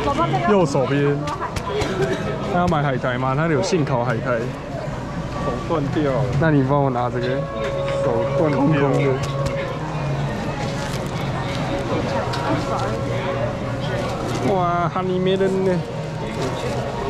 右手边，他要买海苔吗？他有进口海苔。 手断掉了。 那你帮我拿这个， 手断空空的。哇，哈尼梅人呢？